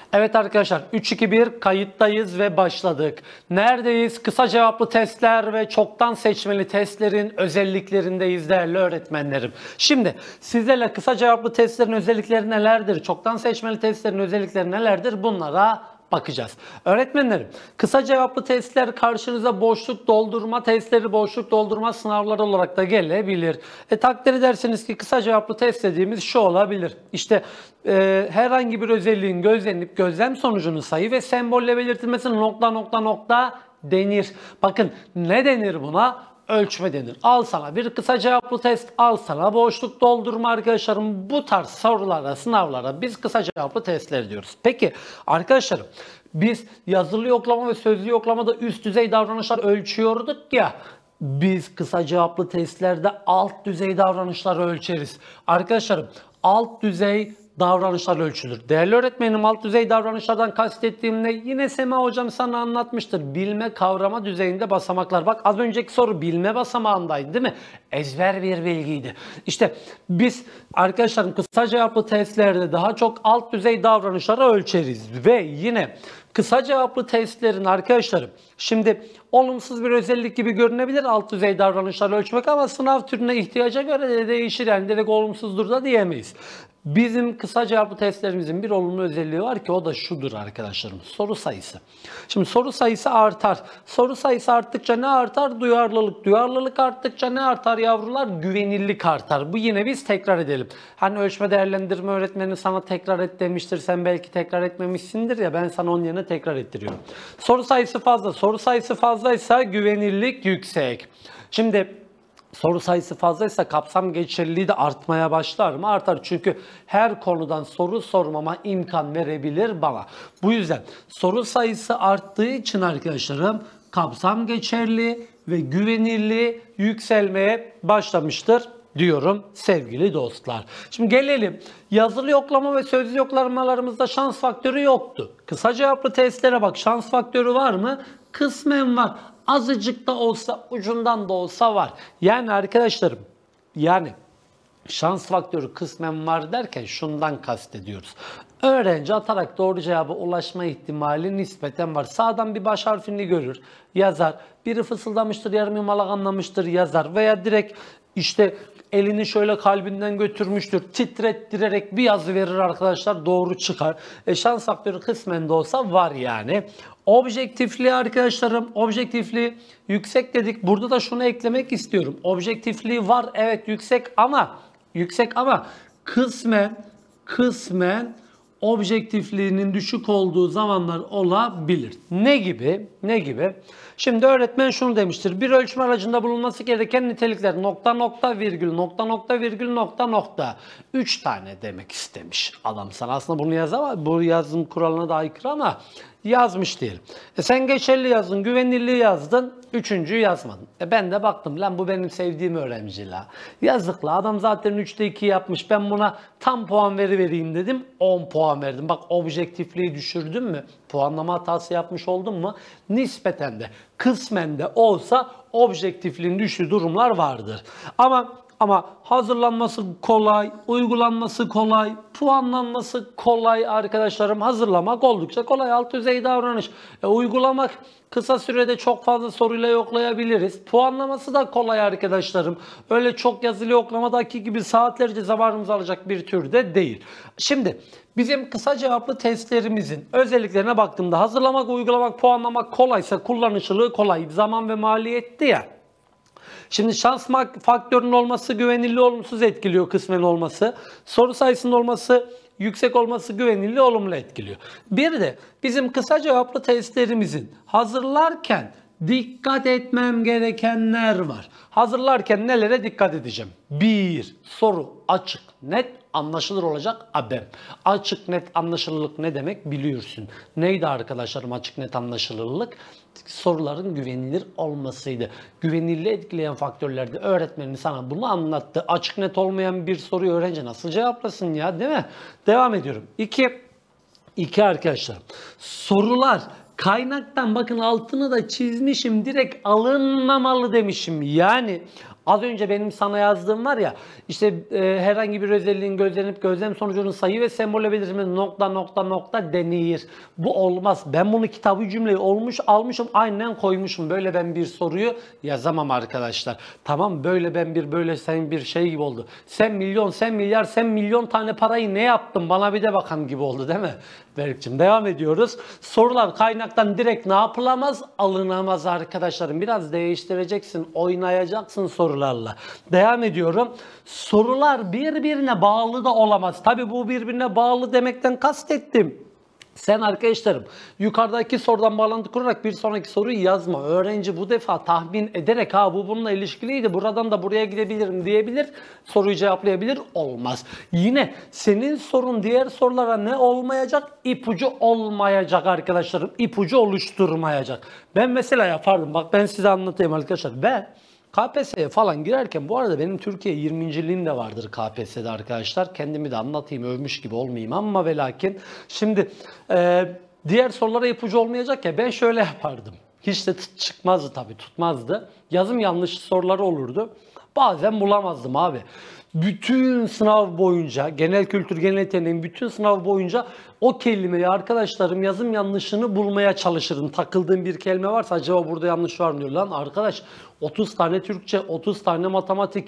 Evet arkadaşlar 3-2-1 kayıttayız ve başladık. Neredeyiz? Kısa cevaplı testler ve çoktan seçmeli testlerin özelliklerindeyiz değerli öğretmenlerim. Şimdi sizlerle kısa cevaplı testlerin özellikleri nelerdir? Çoktan seçmeli testlerin özellikleri nelerdir? Bunlara bakacağız. Öğretmenlerim, kısa cevaplı testler karşınıza boşluk doldurma testleri, boşluk doldurma sınavları olarak da gelebilir. Takdir edersiniz ki kısa cevaplı test dediğimiz şu olabilir. İşte herhangi bir özelliğin gözlenip gözlem sonucunun sayı ve sembolle belirtilmesine nokta denir. Bakın ne denir buna? Ölçme denir. Al sana bir kısa cevaplı test, al sana boşluk doldurma arkadaşlarım. Bu tarz sorulara, sınavlara biz kısa cevaplı testler diyoruz. Peki arkadaşlarım, biz yazılı yoklama ve sözlü yoklamada üst düzey davranışlar ölçüyorduk ya. Biz kısa cevaplı testlerde alt düzey davranışları ölçeriz. Arkadaşlarım, alt düzey davranışlar ölçülür. Değerli öğretmenim, alt düzey davranışlardan kastettiğim ne? Yine Sema hocam sana anlatmıştır. Bilme kavrama düzeyinde basamaklar. Bak az önceki soru bilme basamağındaydı değil mi? Ezber bir bilgiydi. İşte biz arkadaşlarım kısa cevaplı testlerde daha çok alt düzey davranışları ölçeriz. Ve yine kısa cevaplı testlerin arkadaşlarım, şimdi olumsuz bir özellik gibi görünebilir alt düzey davranışları ölçmek ama sınav türüne ihtiyaca göre de değişir. Yani direkt olumsuzdur da diyemeyiz. Bizim kısa cevaplı testlerimizin bir olumlu özelliği var ki o da şudur arkadaşlarım. Soru sayısı. Şimdi soru sayısı artar. Soru sayısı arttıkça ne artar? Duyarlılık. Duyarlılık arttıkça ne artar yavrular? Güvenilirlik artar. Bu yine biz tekrar edelim. Hani ölçme değerlendirme öğretmeni sana tekrar et demiştir. Sen belki tekrar etmemişsindir ya, ben sana onun yerine tekrar ettiriyorum. Soru sayısı fazla. Soru sayısı fazlaysa güvenilirlik yüksek. Şimdi soru sayısı fazlaysa kapsam geçerliliği de artmaya başlar mı? Artar. Çünkü her konudan soru sormama imkan verebilir bana. Bu yüzden soru sayısı arttığı için arkadaşlarım kapsam geçerliliği ve güvenilirliği yükselmeye başlamıştır diyorum sevgili dostlar. Şimdi gelelim. Yazılı yoklama ve sözlü yoklamalarımızda şans faktörü yoktu. Kısa cevaplı testlere bak, şans faktörü var mı? Kısmen var. Azıcık da olsa, ucundan da olsa var. Yani arkadaşlarım, yani şans faktörü kısmen var derken şundan kastediyoruz. Öğrenci atarak doğru cevaba ulaşma ihtimali nispeten var. Sağdan bir baş harfini görür, yazar. Biri fısıldamıştır, yarım yamalak anlamıştır, yazar. Veya direkt işte elini şöyle kalbinden götürmüştür, titrettirerek bir yazı verir arkadaşlar, doğru çıkar. Şans faktörü kısmen de olsa var yani. Objektifliği arkadaşlarım, objektifliği yüksek dedik. Burada da şunu eklemek istiyorum. Objektifliği var, evet yüksek ama kısmen objektifliğinin düşük olduğu zamanlar olabilir. Ne gibi? Ne gibi? Şimdi öğretmen şunu demiştir. Bir ölçme aracında bulunması gereken nitelikler nokta. 3 tane demek istemiş adam sana. Aslında bunu yazamaz. Bu yazım kuralına da aykırı ama yazmış diyelim. Sen geçerli yazdın, güvenilirliği yazdın, üçüncüyü yazmadın. Ben de baktım lan bu benim sevdiğim öğrenci la. Yazık la, adam zaten 3'te 2 yapmış. Ben buna tam puan vereyim dedim. 10 puan verdim. Bak objektifliği düşürdüm mü? Puanlama hatası yapmış oldum mu? Nispeten de kısmen de olsa objektifliğin düştüğü durumlar vardır. Ama hazırlanması kolay, uygulanması kolay, puanlanması kolay arkadaşlarım. Hazırlamak oldukça kolay, alt düzey davranış. Uygulamak kısa sürede çok fazla soruyla yoklayabiliriz. Puanlaması da kolay arkadaşlarım. Öyle çok yazılı yoklamadaki gibi saatlerce zamanımızı alacak bir türde değil. Şimdi bizim kısa cevaplı testlerimizin özelliklerine baktığımda hazırlamak, uygulamak, puanlamak kolaysa kullanışlılığı kolay. Zaman ve maliyetli ya. Şimdi şans faktörünün olması güvenilirliği olumsuz etkiliyor, kısmen olması. Soru sayısının olması, yüksek olması güvenilirliği olumlu etkiliyor. Bir de bizim kısa cevaplı testlerimizin hazırlarken dikkat etmem gerekenler var. Hazırlarken nelere dikkat edeceğim? 1. Soru açık, net, anlaşılır olacak. Abem. Açık, net, anlaşılırlık ne demek biliyorsun. Neydi arkadaşlarım açık, net, anlaşılırlık? Soruların güvenilir olmasıydı. Güvenilirliği etkileyen faktörlerde öğretmenin sana bunu anlattı. Açık, net olmayan bir soruyu öğrenci nasıl cevaplasın ya, değil mi? Devam ediyorum. 2 arkadaşlar. Sorular kaynaktan, bakın altını da çizmişim, direkt alınmamalı demişim. Yani Az önce benim sana yazdığım var ya, işte herhangi bir özelliğin gözlenip gözlem sonucunun sayı ve sembolle belirtilmesi nokta nokta nokta denir. Bu olmaz. Ben bunu kitabı cümleyi almışım aynen koymuşum. Böyle ben bir soruyu yazamam arkadaşlar. Tamam, böyle ben bir böyle sen bir şey gibi oldu. Sen milyon, sen milyar, sen milyon tane parayı ne yaptın? Bana bir de bakan gibi oldu değil mi? Berk'cim, devam ediyoruz. Sorular kaynaktan direkt ne yapılamaz? Alınamaz arkadaşlarım. Biraz değiştireceksin, oynayacaksın sorularla. Devam ediyorum. Sorular birbirine bağlı da olamaz. Tabii bu birbirine bağlı demekten kastettim. Sen arkadaşlarım yukarıdaki sorudan bağlantı kurarak bir sonraki soruyu yazma. Öğrenci bu defa tahmin ederek bu bununla ilişkiliydi, buradan da buraya gidebilirim diyebilir. Soruyu cevaplayabilir. Olmaz. Yine senin sorun diğer sorulara ne olmayacak? İpucu olmayacak arkadaşlarım. İpucu oluşturmayacak. Ben mesela yapardım. Bak ben size anlatayım arkadaşlar. Ben KPSS'ye falan girerken, bu arada benim Türkiye 20.liğim de vardır KPSS'de arkadaşlar. Kendimi de anlatayım, övmüş gibi olmayayım ama ve lakin. Şimdi diğer sorulara ipucu olmayacak ya, ben şöyle yapardım. Hiç de çıkmazdı tabii, tutmazdı. Yazım yanlış soruları olurdu. Bazen bulamazdım abi. Bütün sınav boyunca, genel kültür, genel yeteneğin bütün sınav boyunca o kelimeyi arkadaşlarım yazım yanlışını bulmaya çalışırım. Takıldığım bir kelime varsa acaba burada yanlış var mı diyor. Lan arkadaş, 30 tane Türkçe, 30 tane matematik,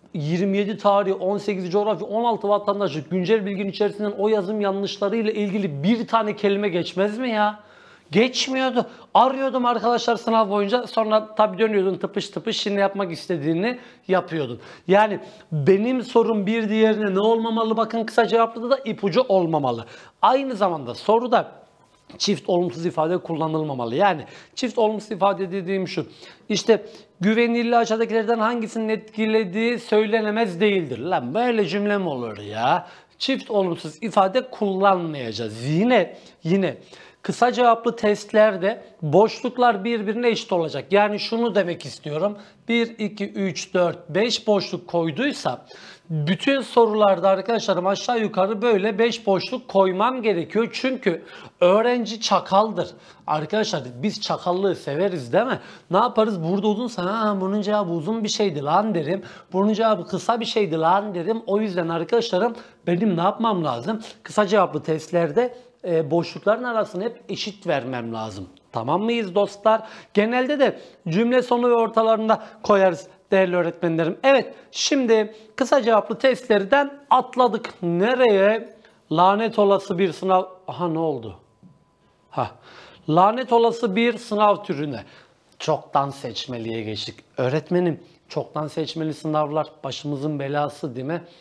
27 tarih, 18 coğrafya, 16 vatandaşlık, güncel bilginin içerisinden o yazım yanlışlarıyla ilgili bir tane kelime geçmez mi ya? Geçmiyordu. Arıyordum arkadaşlar sınav boyunca. Sonra tabii dönüyordun tıpış tıpış. Şimdi yapmak istediğini yapıyordun. Yani benim sorum bir diğerine ne olmamalı? Bakın kısa cevaplı da ipucu olmamalı. Aynı zamanda soruda çift olumsuz ifade kullanılmamalı. Yani çift olumsuz ifade dediğim şu. İşte güvenilirliği aşağıdakilerden hangisinin etkilediği söylenemez değildir. Lan böyle cümle mi olur ya? Çift olumsuz ifade kullanmayacağız. Yine kısa cevaplı testlerde boşluklar birbirine eşit olacak. Yani şunu demek istiyorum. 1, 2, 3, 4, 5 boşluk koyduysa bütün sorularda arkadaşlarım aşağı yukarı böyle 5 boşluk koymam gerekiyor. Çünkü öğrenci çakaldır. Arkadaşlar biz çakallığı severiz değil mi? Ne yaparız? Burada uzunsa bunun cevabı uzun bir şeydi lan derim. Bunun cevabı kısa bir şeydi lan derim. O yüzden arkadaşlarım benim ne yapmam lazım? Kısa cevaplı testlerde boşlukların arasını hep eşit vermem lazım. Tamam mıyız dostlar? Genelde de cümle sonu ve ortalarında koyarız değerli öğretmenlerim. Evet, şimdi kısa cevaplı testlerden atladık. Nereye? Lanet olası bir sınav. Aha, ne oldu? Lanet olası bir sınav türüne. Çoktan seçmeliye geçtik. Öğretmenim, çoktan seçmeli sınavlar başımızın belası değil mi?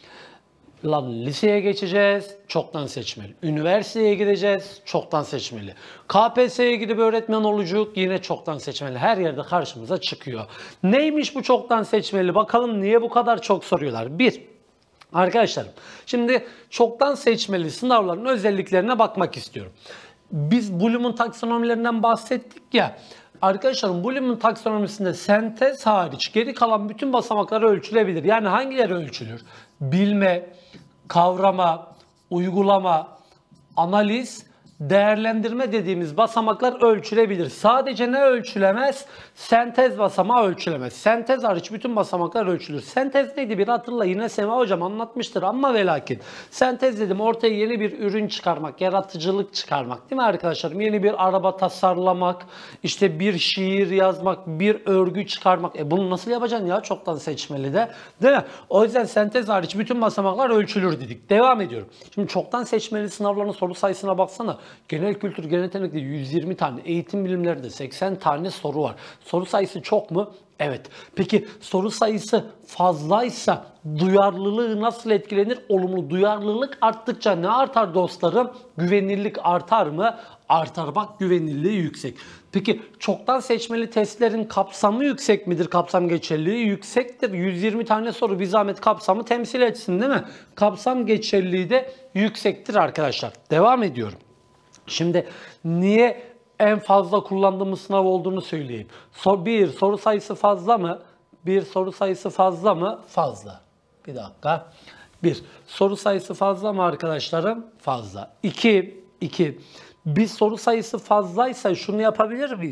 Lan liseye geçeceğiz, çoktan seçmeli. Üniversiteye gideceğiz, çoktan seçmeli. KPSS'ye gidip öğretmen olacak, yine çoktan seçmeli. Her yerde karşımıza çıkıyor. Neymiş bu çoktan seçmeli? Bakalım niye bu kadar çok soruyorlar? Arkadaşlarım, şimdi çoktan seçmeli sınavların özelliklerine bakmak istiyorum. Biz Bloom'un taksonomilerinden bahsettik ya. Arkadaşlarım, Bloom'un taksonomisinde sentez hariç geri kalan bütün basamaklar ölçülebilir. Yani hangileri ölçülür? Bilme, kavrama, uygulama, analiz, değerlendirme dediğimiz basamaklar ölçülebilir. Sadece ne ölçülemez? Sentez basamağı ölçülemez. Sentez hariç bütün basamaklar ölçülür. Sentez neydi? Bir hatırla, yine Sema hocam anlatmıştır ama ve lakin. Sentez dedim, ortaya yeni bir ürün çıkarmak, yaratıcılık çıkarmak değil mi arkadaşlarım? Yeni bir araba tasarlamak, işte bir şiir yazmak, bir örgü çıkarmak. Bunu nasıl yapacaksın ya çoktan seçmeli de? Değil mi? O yüzden sentez hariç bütün basamaklar ölçülür dedik. Devam ediyorum. Şimdi çoktan seçmeli sınavların soru sayısına baksana. Genel kültür, genel yetenekte 120 tane, eğitim bilimlerinde 80 tane soru var. Soru sayısı çok mu? Evet. Peki soru sayısı fazlaysa duyarlılığı nasıl etkilenir? Olumlu. Duyarlılık arttıkça ne artar dostlarım? Güvenilirlik artar mı? Artar. Bak, güvenilirliği yüksek. Peki çoktan seçmeli testlerin kapsamı yüksek midir? Kapsam geçerliliği yüksektir. 120 tane soru bir zahmet kapsamı temsil etsin değil mi? Kapsam geçerliliği de yüksektir arkadaşlar. Devam ediyorum. Şimdi niye en fazla kullandığımız sınav olduğunu söyleyeyim. Bir soru sayısı fazla mı? Bir soru sayısı fazla mı? Fazla. Bir dakika. Bir soru sayısı fazla mı arkadaşlarım? Fazla. İki. Bir soru sayısı fazlaysa şunu yapabilir miyiz?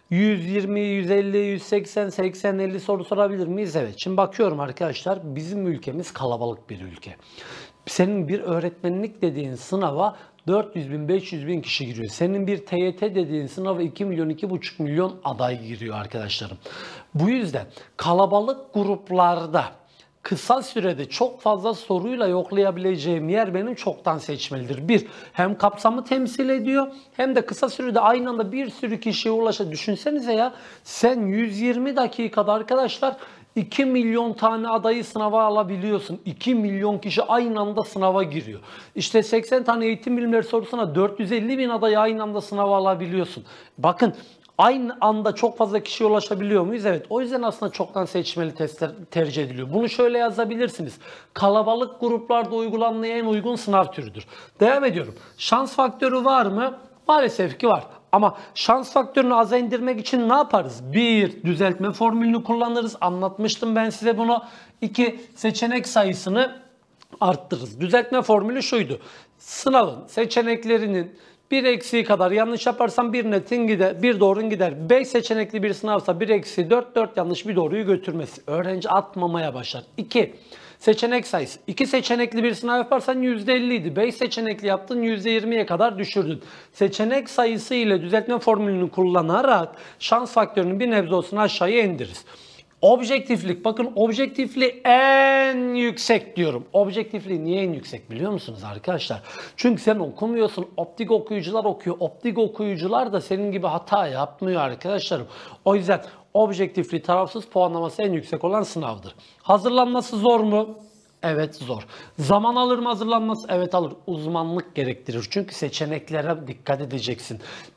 120, 150, 180, 80, 50 soru sorabilir miyiz? Evet. Şimdi bakıyorum arkadaşlar, bizim ülkemiz kalabalık bir ülke. Senin bir öğretmenlik dediğin sınava 400 bin, 500 bin kişi giriyor. Senin bir TYT dediğin sınava 2 milyon, 2,5 milyon aday giriyor arkadaşlarım. Bu yüzden kalabalık gruplarda kısa sürede çok fazla soruyla yoklayabileceğim yer benim çoktan seçmelidir. Bir, hem kapsamı temsil ediyor hem de kısa sürede aynı anda bir sürü kişiye ulaşır. Düşünsenize ya, sen 120 dakikada arkadaşlar 2 milyon tane adayı sınava alabiliyorsun. 2 milyon kişi aynı anda sınava giriyor. İşte 80 tane eğitim bilimleri sorusuna 450 bin adayı aynı anda sınava alabiliyorsun. Bakın, aynı anda çok fazla kişiye ulaşabiliyor muyuz? Evet. O yüzden aslında çoktan seçmeli testler tercih ediliyor. Bunu şöyle yazabilirsiniz. Kalabalık gruplarda uygulanmaya en uygun sınav türüdür. Devam ediyorum. Şans faktörü var mı? Maalesef ki var. Ama şans faktörünü aza indirmek için ne yaparız? 1. Düzeltme formülünü kullanırız. Anlatmıştım ben size bunu. 2. Seçenek sayısını arttırırız. Düzeltme formülü şuydu. Sınavın seçeneklerinin bir eksiği kadar yanlış yaparsam bir netin gider, bir doğrun gider. 5 seçenekli bir sınavsa 1 eksiği 4, 4 yanlış bir doğruyu götürmesi. Öğrenci atmamaya başlar. 2. Seçenek sayısı. 2 seçenekli bir sınav yaparsan %50 idi. 5 seçenekli yaptın, %20'ye kadar düşürdün. Seçenek sayısı ile düzeltme formülünü kullanarak şans faktörünün bir nebze olsun aşağıya indiririz. Objektiflik. Bakın, objektifliği en yüksek diyorum. Objektifliği niye en yüksek biliyor musunuz arkadaşlar? Çünkü sen okumuyorsun. Optik okuyucular okuyor. Optik okuyucular da senin gibi hata yapmıyor arkadaşlarım. O yüzden objektifliği, tarafsız puanlaması en yüksek olan sınavdır. Hazırlanması zor mu? Evet, zor. Zaman alır mı hazırlanması? Evet, alır. Uzmanlık gerektirir. Çünkü seçeneklere dikkat edeceksin.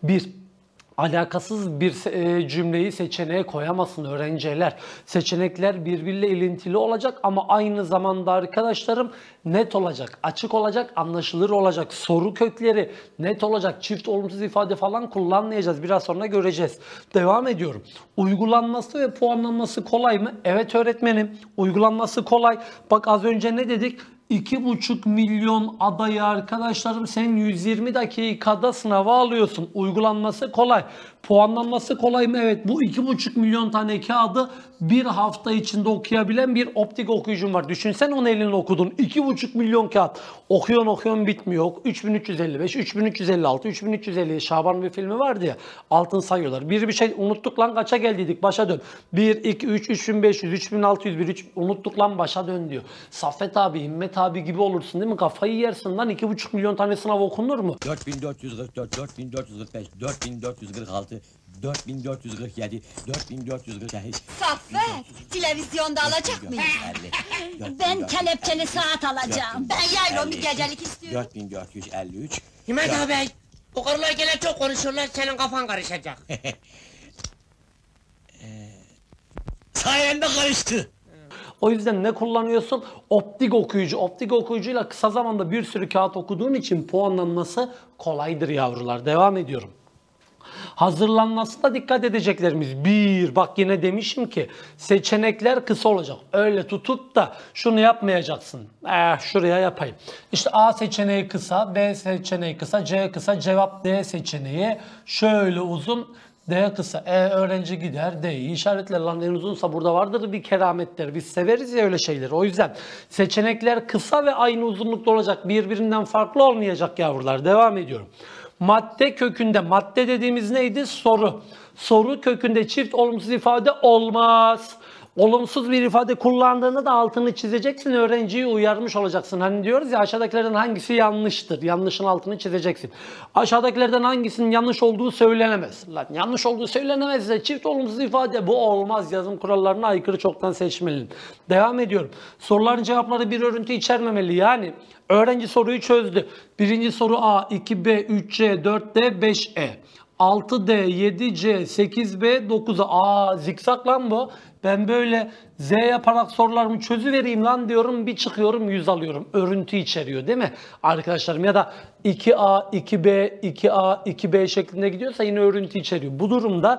Alakasız bir cümleyi seçeneğe koyamasın öğrenciler. Seçenekler birbiriyle ilintili olacak ama aynı zamanda arkadaşlarım net olacak, açık olacak, anlaşılır olacak. Soru kökleri net olacak. Çift olumsuz ifade falan kullanmayacağız. Biraz sonra göreceğiz. Devam ediyorum. Uygulanması ve puanlanması kolay mı? Evet öğretmenim. Uygulanması kolay. Bak, az önce ne dedik? 2,5 milyon adayı arkadaşlarım sen 120 dakikada sınava alıyorsun. Uygulanması kolay. Puanlanması kolay mı? Evet. Bu 2,5 milyon tane kağıdı bir hafta içinde okuyabilen bir optik okuyucum var. Düşünsen, onun elini okudun. 2,5 milyon kağıt. Okuyorsun bitmiyor. 3355, 3356, 3350. Şaban bir filmi vardı ya. Altın sayıyorlar. Bir şey unuttuk lan, kaça geldiydik? Başa dön. 1, 2, 3, 3500, 3600, 1, 3 unuttuk lan, başa dön diyor. Saffet abi, Himmet abi gibi olursun değil mi? Kafayı yersin lan. 2,5 milyon tane sınav okunur mu? 4444, 4445, 4446, 4447, 4448. Saffet, televizyonda alacak mıyım? Ben kelepçeli saat alacağım. Ben yaylon bir gecelik istiyorum. 4453. Himmet abi, bu karılar gene çok konuşuyorlar, senin kafan karışacak. Sayende karıştı. O yüzden ne kullanıyorsun? Optik okuyucu. Optik okuyucuyla kısa zamanda bir sürü kağıt okuduğun için puanlanması kolaydır yavrular. Devam ediyorum. Hazırlanmasına dikkat edeceklerimiz. 1. Bak, yine demişim ki seçenekler kısa olacak. Öyle tutup da şunu yapmayacaksın. Şuraya yapayım. İşte A seçeneği kısa, B seçeneği kısa, C kısa, cevap D seçeneği şöyle uzun. D kısa. Öğrenci gider. D'yi işaretler. Lan en uzunsa burada vardır bir kerametler. Biz severiz ya öyle şeyleri. O yüzden seçenekler kısa ve aynı uzunlukta olacak. Birbirinden farklı olmayacak yavrular. Devam ediyorum. Madde kökünde. Madde dediğimiz neydi? Soru. Soru kökünde çift olumsuz ifade olmaz. Olumsuz bir ifade kullandığında da altını çizeceksin, öğrenciyi uyarmış olacaksın. Hani diyoruz ya, aşağıdakilerden hangisi yanlıştır? Yanlışın altını çizeceksin. Aşağıdakilerden hangisinin yanlış olduğu söylenemez. Lan yanlış olduğu söylenemezse çift olumsuz ifade bu olmaz. Yazım kurallarına aykırı, çoktan seçmeliyim. Devam ediyorum. Soruların cevapları bir örüntü içermemeli. Yani öğrenci soruyu çözdü. Birinci soru A, 2B, 3C, 4D, 5E. 6D, 7C, 8B, 9A. Zikzak lan bu. Ben böyle Z yaparak sorularımı çözüvereyim lan diyorum. Bir çıkıyorum 100 alıyorum. Örüntü içeriyor değil mi arkadaşlarım? Ya da 2A, 2B, 2A, 2B şeklinde gidiyorsa yine örüntü içeriyor. Bu durumda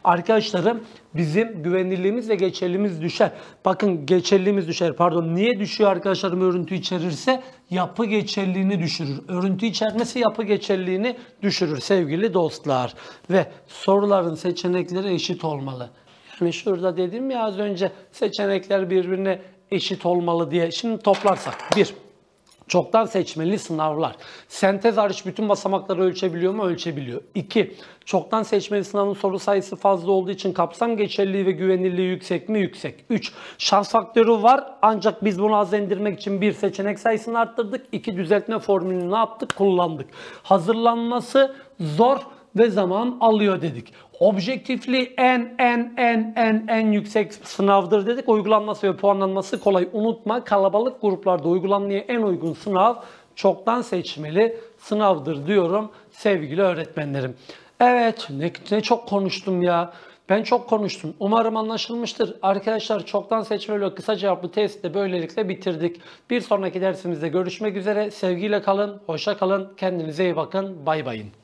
Arkadaşlarım bizim güvenilirliğimiz ve geçerliliğimiz düşer. Bakın geçerliliğimiz düşer. Pardon, niye düşüyor arkadaşlarım örüntü içerirse? Yapı geçerliliğini düşürür. Örüntü içermesi yapı geçerliliğini düşürür sevgili dostlar. Ve soruların seçenekleri eşit olmalı. Yani şurada dedim ya az önce seçenekler birbirine eşit olmalı diye. Şimdi toplarsak 1. Çoktan seçmeli sınavlar. Sentez hariç bütün basamakları ölçebiliyor mu? Ölçebiliyor. 2. Çoktan seçmeli sınavın soru sayısı fazla olduğu için kapsam geçerliliği ve güvenilirliği yüksek mi? Yüksek. 3. Şans faktörü var ancak biz bunu az indirmek için 1. Seçenek sayısını arttırdık. 2. Düzeltme formülünü ne yaptık? Kullandık. Hazırlanması zor ve zaman alıyor dedik. Objektifliği en yüksek sınavdır dedik. Uygulanması ve puanlanması kolay. Unutma, kalabalık gruplarda uygulanmaya en uygun sınav çoktan seçmeli sınavdır diyorum sevgili öğretmenlerim. Evet, ne çok konuştum ya. Ben çok konuştum. Umarım anlaşılmıştır. Arkadaşlar çoktan seçmeli ve kısa cevaplı testi de böylelikle bitirdik. Bir sonraki dersimizde görüşmek üzere. Sevgiyle kalın, hoşça kalın. Kendinize iyi bakın. Bay bayın.